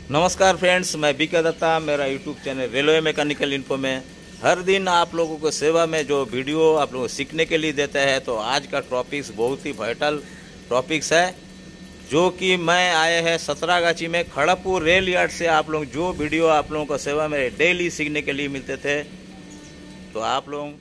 नमस्कार फ्रेंड्स, मैं बीके दत्ता। मेरा YouTube channel railway mechanical info में हर दिन आप लोगों को सेवा में जो वीडियो आप लोगों को सीखने के लिए देते हैं। तो आज का टॉपिक्स बहुत ही वाइटल टॉपिक्स है, जो कि मैं आए हैं सतरागाछी में खड़गपुर रेल यार्ड से। आप लोग जो वीडियो आप लोगों को सेवा में डेली सीखने के लिए मिलते थे, तो आप लोग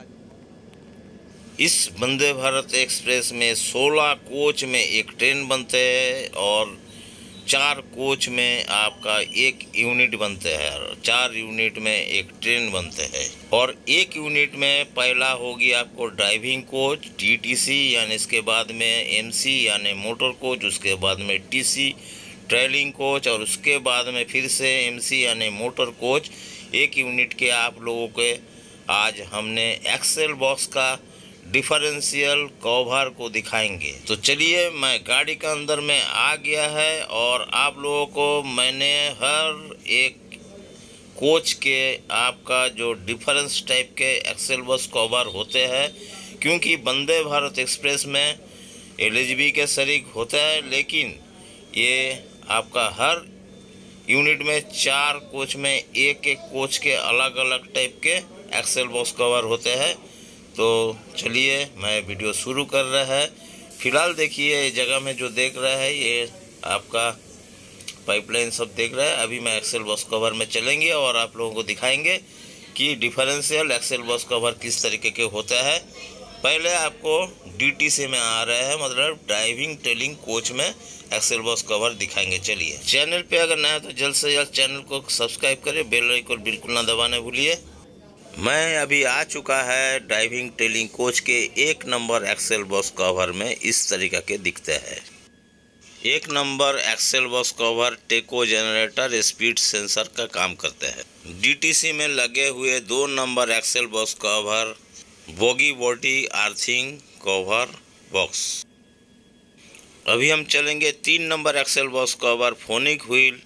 इस वंदे भारत एक्सप्रेस में 16 कोच में एक ट्रेन बनते हैं और 4 कोच में आपका एक यूनिट बनते हैं। 4 यूनिट में एक ट्रेन बनते हैं और एक यूनिट में पहला होगी आपको ड्राइविंग कोच DTC, यानी इसके बाद में MC यानी मोटर कोच, उसके बाद में TC ट्रेलिंग कोच और उसके बाद में फिर से MC यानी मोटर कोच। एक यूनिट के आप लोगों के आज हमने एक्सेल बॉक्स का डिफरेंशियल कवर को दिखाएंगे। तो चलिए, मैं गाड़ी का अंदर में आ गया है और आप लोगों को मैंने हर एक कोच के आपका जो डिफरेंस टाइप के एक्सेल बॉक्स कवर होते हैं, क्योंकि वंदे भारत एक्सप्रेस में LHB के शरीक होता है, लेकिन ये आपका हर यूनिट में 4 कोच में एक एक कोच के अलग अलग टाइप के एक्सेल बॉक्स कवर होते हैं। तो चलिए, मैं वीडियो शुरू कर रहा है। फिलहाल देखिए, ये जगह में जो देख रहा है ये आपका पाइपलाइन सब देख रहा है। अभी मैं एक्सेल बॉक्स कवर में चलेंगे और आप लोगों को दिखाएंगे कि डिफरेंशियल एक्सेल बॉक्स कवर किस तरीके के होता है। पहले आपको DTC में आ रहा है, मतलब ड्राइविंग ट्रेलिंग कोच में एक्सेल बॉक्स कवर दिखाएंगे। चलिए, चैनल पे अगर नया है तो जल्द से जल्द चैनल को सब्सक्राइब करें, बेल आइकन बिल्कुल ना दबाना भूलिए। मैं अभी आ चुका है ड्राइविंग ट्रेलिंग कोच के 1 नंबर एक्सेल बॉक्स कवर में। इस तरीके के दिखते हैं। 1 number axle box cover tacho generator speed sensor का काम करते हैं। DTC में लगे हुए 2 number axle box cover bogie body earthing cover box. अभी हम चलेंगे 3 number axle box cover phonic wheel.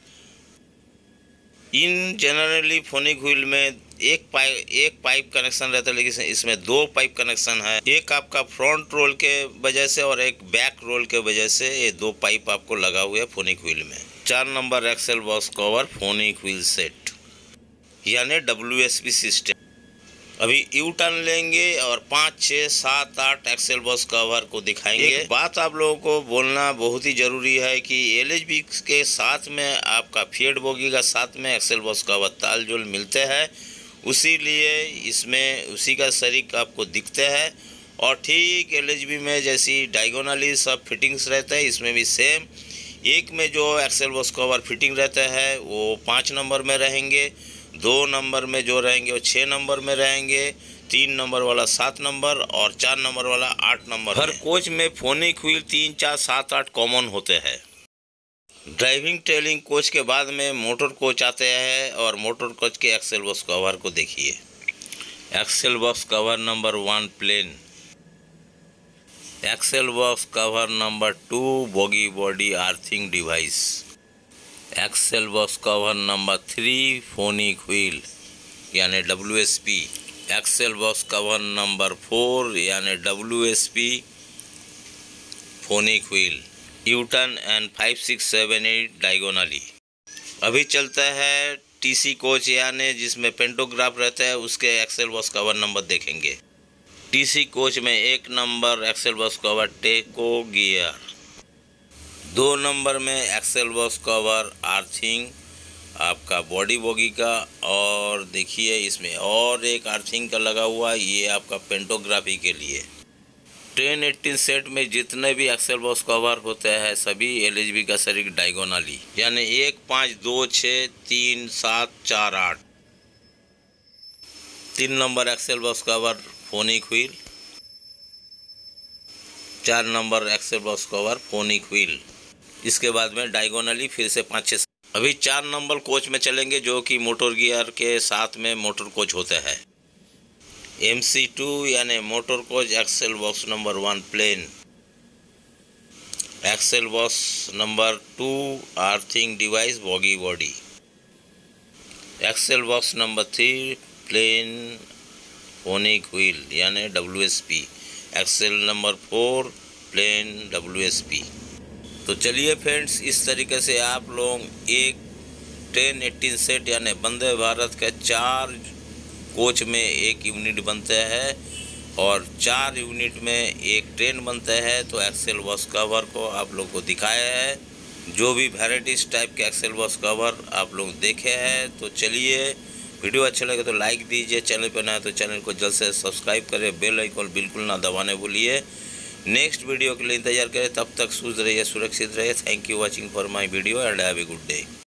इन जनरली फोनिक व्हील में एक पाइप कनेक्शन रहता है, लेकिन इसमें 2 पाइप कनेक्शन है। एक आपका फ्रंट रोल के वजह से और एक बैक रोल के वजह से ये 2 पाइप आपको लगा हुआ है फोनिक व्हील में। 4 number axle box cover phonic wheel set यानी WSP सिस्टम। अभी यू टर्न लेंगे और 5, 6, 7, 8 एक्सेल बॉक्स कवर को दिखाएंगे। एक बात आप लोगों को बोलना बहुत ही ज़रूरी है कि LHB के साथ में आपका फीड बोगी का साथ में एक्सेल बॉक्स कवर तालजोल मिलते हैं, उसी लिए इसमें उसी का शरीक आपको दिखते हैं। और ठीक LHB में जैसी डायगोनली सब फिटिंग्स रहता है, इसमें भी सेम। एक में जो एक्सेल बॉक्स कवर फिटिंग रहता है वो 5 नंबर में रहेंगे, 2 नंबर में जो रहेंगे वो 6 नंबर में रहेंगे, 3 नंबर वाला 7 नंबर और 4 नंबर वाला 8 नंबर। हर कोच में फोनिक व्हील 3, 4, 7, 8 कॉमन होते हैं। ड्राइविंग ट्रेलिंग कोच के बाद में मोटर कोच आते हैं और मोटर कोच के एक्सेल बॉक्स कवर को देखिए। Axle box cover number 1 plain, axle box cover number 2 bogie body earthing device, axle box cover number 3 phonic wheel यानी WSP, axle box cover number 4 यानी WSP phonic wheel, U turn and 5, 6, 7, 8 diagonally. अभी चलता है TC coach यानी जिसमें pantograph रहता है, उसके एक्सेल बॉक्स कवर नंबर देखेंगे। TC कोच में 1 number axle box cover tacho gear, 2 number में एक्सेल बॉक्स कवर अर्थिंग आपका बॉडी बोगी का, और देखिए इसमें और एक अर्थिंग का लगा हुआ, ये आपका पेंटोग्राफी के लिए। 10-18 सेट में जितने भी एक्सेल बॉक्स कवर होते हैं सभी LHB का शरीक डायगोनली, यानी 1, 5, 2, 6, 3, 7, 4, 8। 3 number axle box cover phonic wheel, 4 number axle box cover phonic wheel. इसके बाद में डायगोनली फिर से 5, 6। अभी 4 नंबर कोच में चलेंगे, जो कि मोटर गियर के साथ में मोटर कोच होता है। MC2 यानी motor coach axle box number 1 plain, axle box number 2 earthing device bogie body, axle box number 3 plain phonic wheel यानी WSP, axle number 4 plain WSP। तो चलिए फ्रेंड्स, इस तरीके से आप लोग एक ट्रेन 18 सेट यानी वंदे भारत के 4 कोच में एक यूनिट बनते हैं और 4 यूनिट में एक ट्रेन बनते हैं। तो एक्सेल बस कवर को आप लोग को दिखाया है, जो भी वैराइटीज टाइप के एक्सेल बस कवर आप लोग देखे हैं। तो चलिए, वीडियो अच्छा लगे तो लाइक दीजिए, चैनल पर नया तो चैनल को जल्द से सब्सक्राइब करें, बेल आइकन बिल्कुल ना दबाने भूलिए। नेक्स्ट वीडियो के लिए इंतजार करें, तब तक सुस्त रहिए, सुरक्षित रहिए। Thank you watching for my video and have a good day.